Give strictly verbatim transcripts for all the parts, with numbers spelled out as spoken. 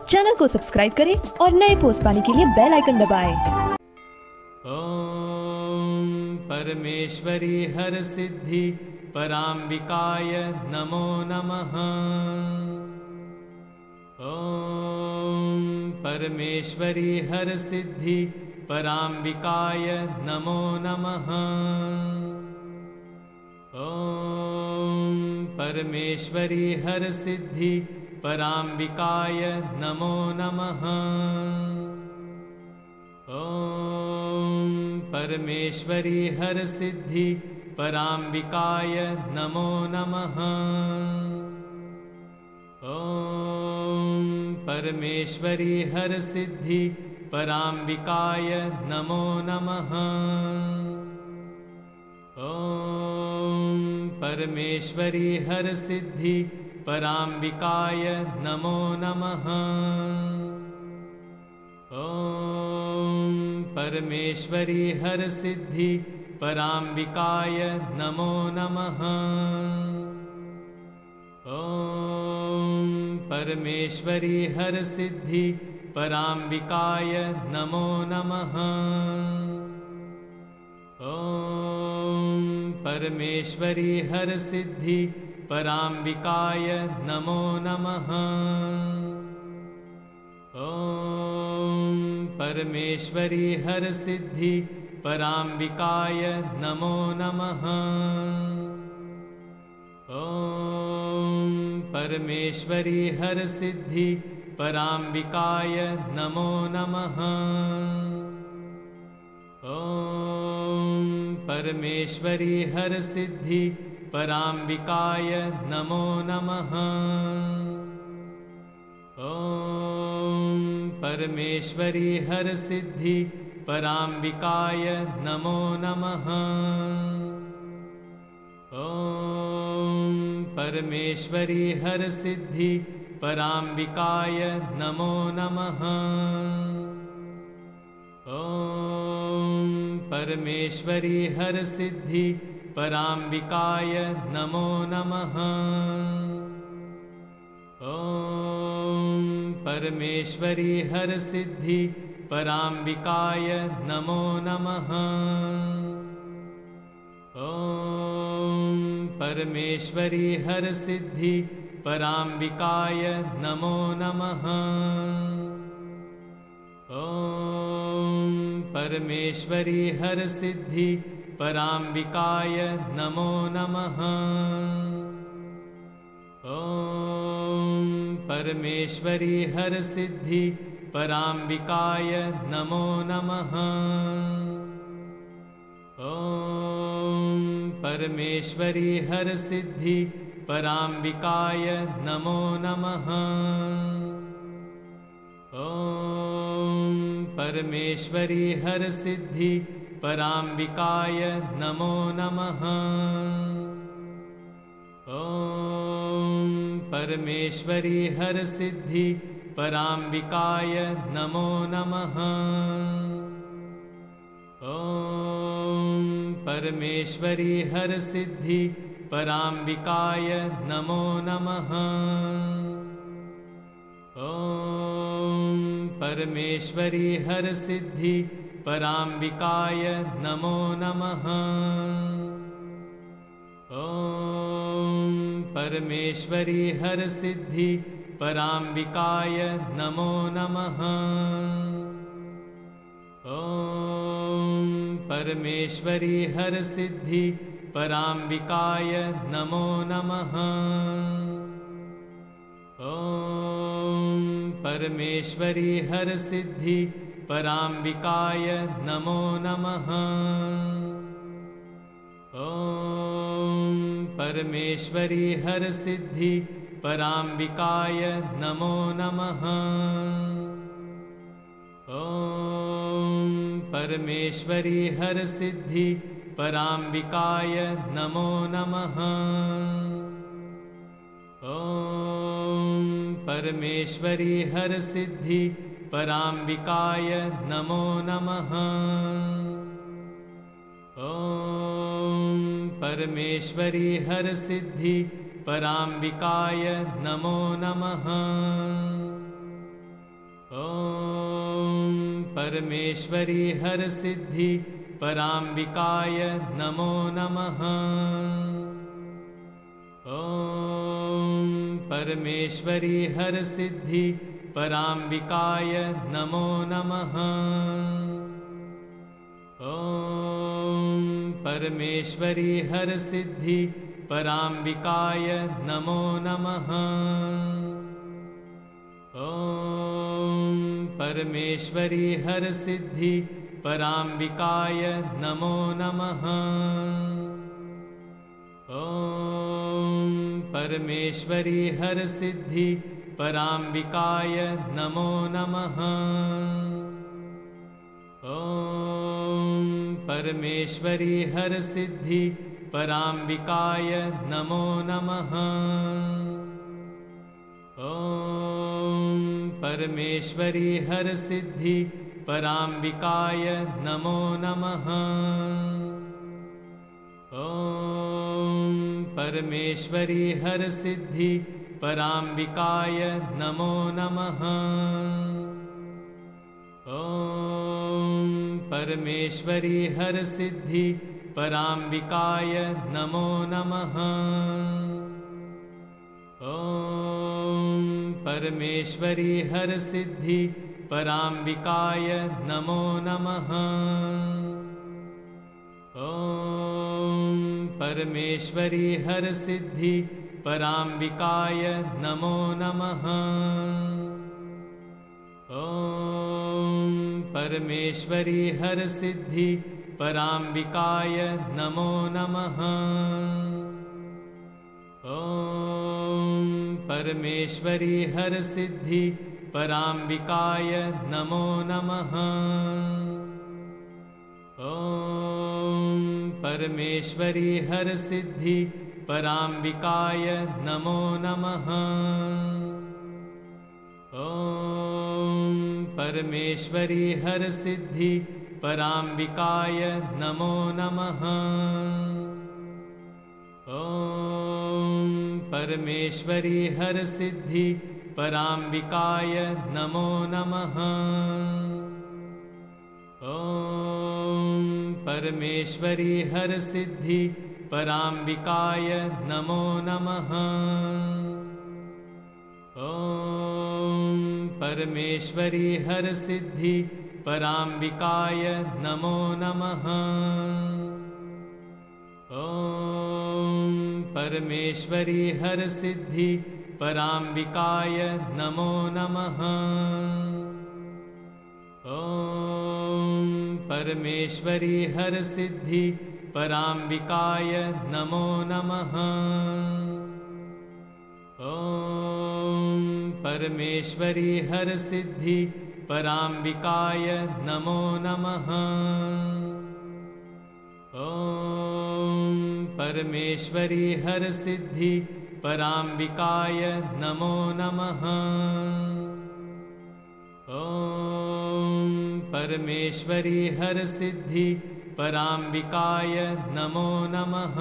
Channel को subscribe करें और नए पोस्ट पाने के लिए बेल आइकन दबाएं। ओम परमेश्वरी हर सिद्धि पराम्बिकाय नमो नमः। ओम परमेश्वरी हर सिद्धि पराम्बिकाय नमो नमः। ओम परमेश्वरी हर सिद्धि पराम्बिकाय नमो नमः। ओम परमेश्वरी हर सिद्धि पराम्बिकाय नमो नमः। ओम परमेश्वरी हर सिद्धि पराम्बिकाय नमो नमः। ओम परमेश्वरी हर सिद्धि पराम्बिकाय नमो नमः। ओम परमेश्वरी हर सिद्धि पराम्बिकाय नमो नमः। ओम परमेश्वरी हर सिद्धि पराम्बिकाय नमो नमः। ओम परमेश्वरी हर सिद्धि पराम्बिकाय नमो नमः। ओम परमेश्वरी हर सिद्धि पराम्बिकाय नमो नमः। ओम परमेश्वरी हर सिद्धि पराम्बिकाय नमो नमः। ओम परमेश्वरी हर सिद्धि पराम्बिकाय नमो नमः। ओम परमेश्वरी हर सिद्धि पराम्बिकाय नमो नमः। ओम परमेश्वरी हर सिद्धि पराम्बिकाय नमो नमः। ओम परमेश्वरी हर सिद्धि पराम्बिकाय नमो नमः। ओम परमेश्वरी हर सिद्धि पराम्बिकाय नमो नमः। ओम परमेश्वरी हर सिद्धि पराम्बिकाय नमो नमः। ओम परमेश्वरी हर सिद्धि पराम्बिकाय नमो नमः। ओम परमेश्वरी हर सिद्धि पराम्बिकाय नमो नमः। ओम परमेश्वरी हर सिद्धि पराम्बिकाय नमो नमः। ओम परमेश्वरी हर सिद्धि पराम्बिकाय नमो नमः। ओम परमेश्वरी हर सिद्धि पराम्बिकाय नमो नमः। ओम परमेश्वरी हर सिद्धि पराम्बिकाय नमो नमः। ओम परमेश्वरी हर सिद्धि पराम्बिकाय नमो नमः। ओम परमेश्वरी हर सिद्धि पराम्बिकाय नमो नमः। ओम परमेश्वरी हर सिद्धि पराम्बिकाय नमो नमः। ओम परमेश्वरी हर सिद्धि पराम्बिकाय नमो नमः। ओम परमेश्वरी हर सिद्धि पराम्बिकाय नमो नमः। ओम परमेश्वरी हर सिद्धि पराम्बिकाय नमो नमः। ओम परमेश्वरी हर सिद्धि पराम्बिकाय नमो नमः। ओम परमेश्वरी हर सिद्धि पराम्बिकाय नमो नमः। परमेश्वरी हर सिद्धि पराम्बिकाय नमो नमः। ॐ परमेश्वरी हर सिद्धि पराम्बिकाय नमो नमः। ॐ परमेश्वरी हर सिद्धि पराम्बिकाय नमो नमः। ॐ परमेश्वरी हर सिद्धि पराम्बिकाय नमो नमः। ॐ परमेश्वरी हर सिद्धि पराम्बिकाय नमो नमः। ॐ परमेश्वरी हर सिद्धि पराम्बिकाय नमो नमः। ॐ परमेश्वरी हर सिद्धि पराम्बिकाय नमो नमः। ॐ परमेश्वरी हर सिद्धि पराम्बिकाय नमो नमः। ॐ परमेश्वरी हर सिद्धि पराम्बिकाय नमो नमः। ॐ परमेश्वरी हर सिद्धि पराम्बिकाय नमो नमः। ॐ परमेश्वरी हर सिद्धि पराम्बिकाय नमो नमः। ॐ परमेश्वरी हर सिद्धि पराम्बिकाय नमो नमः। ॐ परमेश्वरी हर सिद्धि पराम्बिकाय नमो नमः। ॐ परमेश्वरी हर सिद्धि पराम्बिकाय नमो नमः। ॐ परमेश्वरी हर सिद्धि पराम्बिकाय नमो नमः। ॐ परमेश्वरी हर सिद्धि पराम्बिकाय नमो नमः। ॐ परमेश्वरी हर सिद्धि पराम्बिकाय नमो नमः। ॐ परमेश्वरी हर सिद्धि पराम्बिकाय नमो नमः। ॐ परमेश्वरी हर सिद्धि पराम्बिकाय नमो नमः। ॐ परमेश्वरी हर सिद्धि पराम्बिकाय नमो नमः। ॐ परमेश्वरी हर सिद्धि पराम्बिकाय नमो नमः। ॐ परमेश्वरी हर सिद्धि पराम्बिकाय नमो नमः। ॐ परमेश्वरी हर सिद्धि पराम्बिकाय नमो नमः।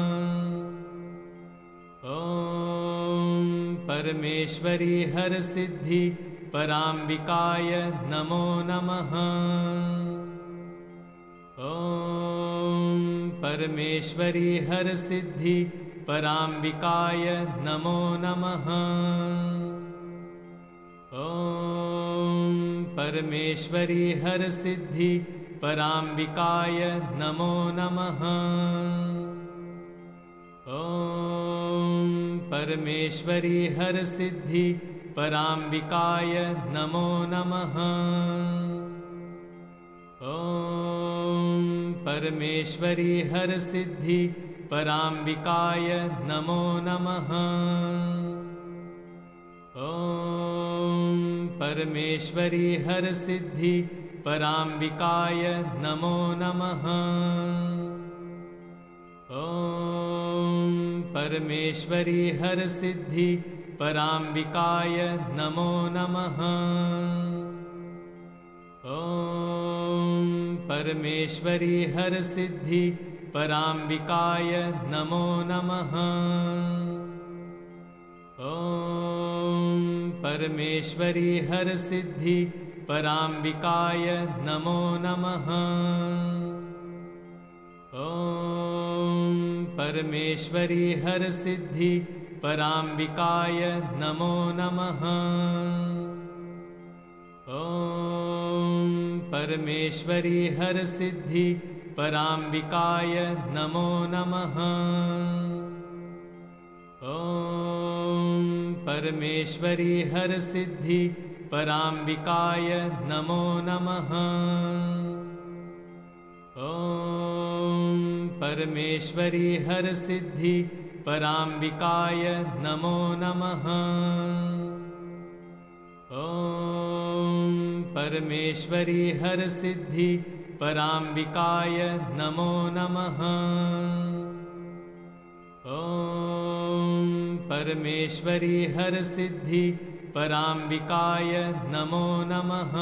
ॐ परमेश्वरी हर सिद्धि पराम्बिकाय नमो नमः। ॐ परमेश्वरी हर सिद्धि पराम्बिकाय नमो नमः। ॐ परमेश्वरी हर सिद्धि पराम्बिकाय नमो नमः। ॐ परमेश्वरी हर सिद्धि पराम्बिकाय नमो नमः। ॐ परमेश्वरी हर सिद्धि पराम्बिकाय नमो नमः। ॐ परमेश्वरी हर सिद्धि पराम्बिकाय नमो नमः। ॐ परमेश्वरी हर सिद्धि पराम्बिकाय नमो नमः। ॐ परमेश्वरी हर सिद्धि पराम्बिकाय नमो नमः। ॐ परमेश्वरी हर सिद्धि पराम्बिकाय नमो नमः। ॐ परमेश्वरी हरसिद्धि पराम्बिकाय नमो नमः। ॐ परमेश्वरी हरसिद्धि पराम्बिकाय नमो नमः। ॐ परमेश्वरी हरसिद्धि पराम्बिकाय नमो नमः। ॐ परमेश्वरी हरसिद्धि पराम्बिकाय नमो नमः। ॐ परमेश्वरी हरसिद्धि पराम्बिकाय नमो नमः। ॐ परमेश्वरी हरसिद्धि पराम्बिकाय नमो नमः।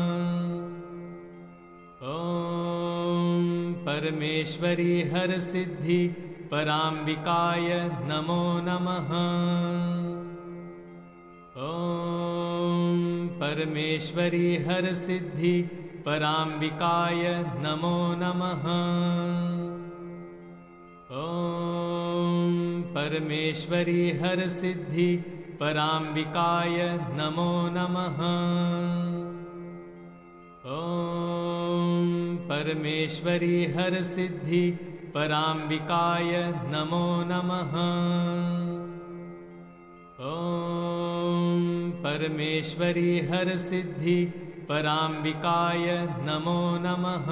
ॐ परमेश्वरी हरसिद्धि पराम्बिकाय नमो नमः। ॐ परमेश्वरी हरसिद्धि पराम्बिकाय नमो नमः। ॐ परमेश्वरी हरसिद्धि पराम्बिकाय नमो नमः। ॐ परमेश्वरी हरसिद्धि पराम्बिकाय नमो नमः। ॐ परमेश्वरी हरसिद्धि पराम्बिकाय नमो नमः।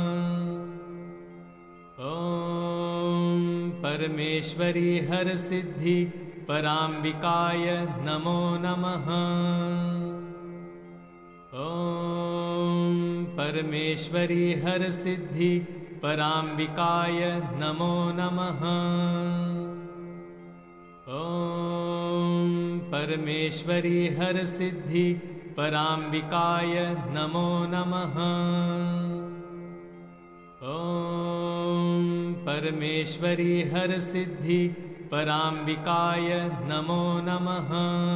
ॐ परमेश्वरी हरसिद्धि पराम्बिकाय नमो नमः। ॐ परमेश्वरी हरसिद्धि पराम्बिकाय नमो नमः। ॐ परमेश्वरी हरसिद्धि पराम्बिकाय नमो नमः। ॐ परमेश्वरी हरसिद्धि पराम्बिकाय नमो नमः।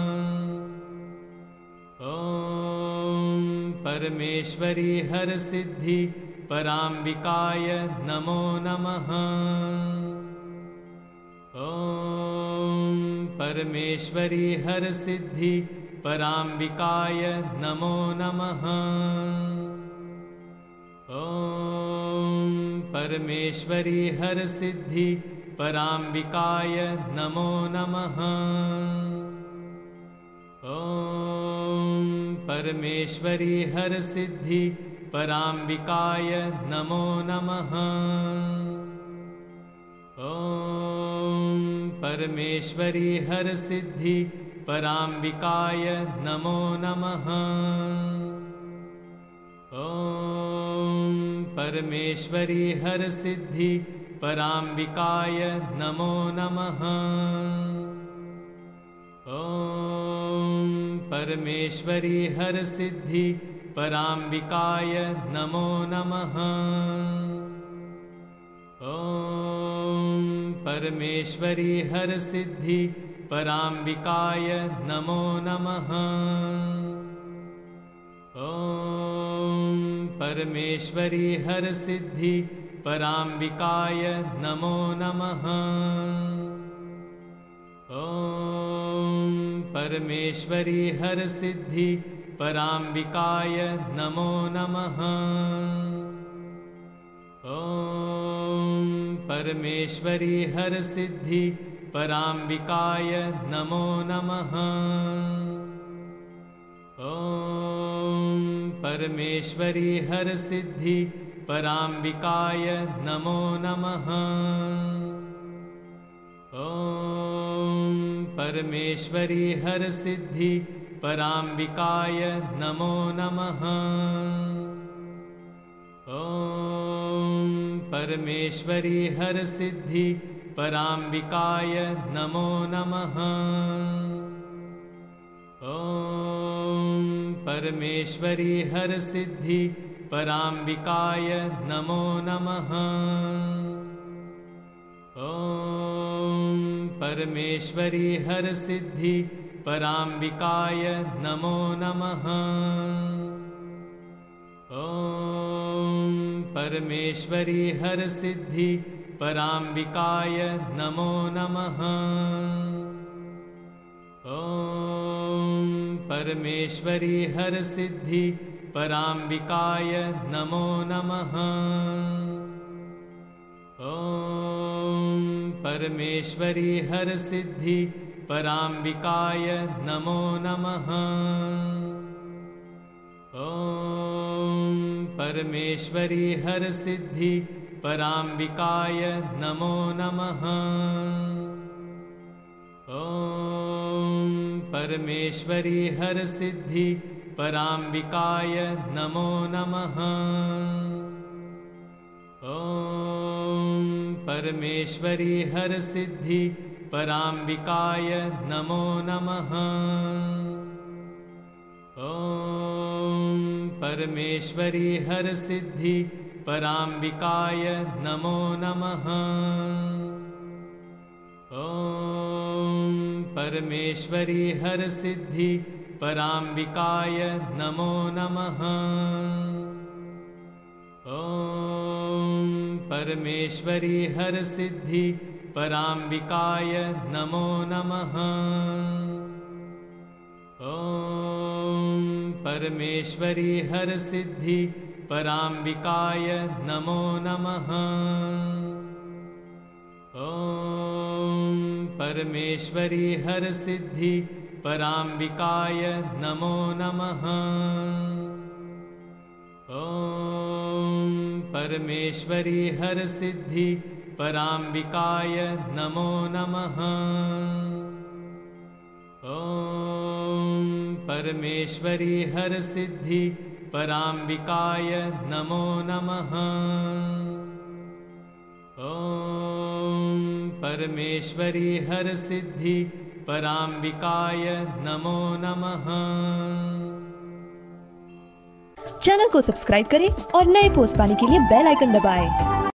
ॐ परमेश्वरी हरसिद्धि पराम्बिकाय नमो नमः। ॐ परमेश्वरी हरसिद्धि पराम्बिकाय नमो नमः। ॐ परमेश्वरी हरसिद्धि पराम्बिकाय नमो नमः। ॐ परमेश्वरी हरसिद्धि पराम्बिकाय नमो नमः। ॐ परमेश्वरी हरसिद्धि पराम्बिकाय नमो नमः। ॐ परमेश्वरी हरसिद्धि पराम्बिकाय नमो नमः। ॐ परमेश्वरी हरसिद्धि पराम्बिकाय नमो नमः। ॐ परमेश्वरी हरसिद्धि पराम्बिकाय नमो नमः। ॐ परमेश्वरी हरसिद्धि पराम्बिकाय नमो नमः। ॐ परमेश्वरी हरसिद्धि पराम्बिकाय नमो नमः। ॐ परमेश्वरी हरसिद्धि पराम्बिकाय नमो नमः। ॐ परमेश्वरी हरसिद्धि पराम्बिकाय नमो नमः। ॐ परमेश्वरी हरसिद्धि पराम्बिकाय नमो नमः। ॐ परमेश्वरी हरसिद्धि पराम्बिकाय नमो नमः। ॐ परमेश्वरी हरसिद्धि पराम्बिकाय नमो नमः। ॐ परमेश्वरी हरसिद्धि पराम्बिकाय नमो नमः। ॐ परमेश्वरी हर सिद्धि पराम्बिकाय नमो नमः। ॐ परमेश्वरी हर सिद्धि पराम्बिकाय नमो नमः। ॐ परमेश्वरी हर सिद्धि पराम्बिकाय नमो नमः। ॐ परमेश्वरी हर सिद्धि पराम्बिकाय नमो नमः। ॐ परमेश्वरी हर सिद्धि पराम्बिकाय नमो नमः। ॐ परमेश्वरी हर सिद्धि पराम्बिकाय नमो नमः। ॐ परमेश्वरी हर सिद्धि पराम्बिकाय नमो नमः। ॐ परमेश्वरी हर सिद्धि पराम्बिकाय नमो नमः। ॐ परमेश्वरी हर सिद्धि पराम्बिकाय नमो नमः। ॐ परमेश्वरी हर सिद्धि पराम्बिकाय नमो नमः। ॐ परमेश्वरी हर सिद्धि पराम्बिकाय नमो नमः। ॐ परमेश्वरी हर सिद्धि पराम्बिकाय नमो नमः। ॐ परमेश्वरी हर सिद्धि पराम्बिकाय नमो नमः। ॐ परमेश्वरी हर सिद्धि पराम्बिकाय नमो नमः। चैनल को सब्सक्राइब करें और नए पोस्ट पाने के लिए बेल आइकन दबाएं।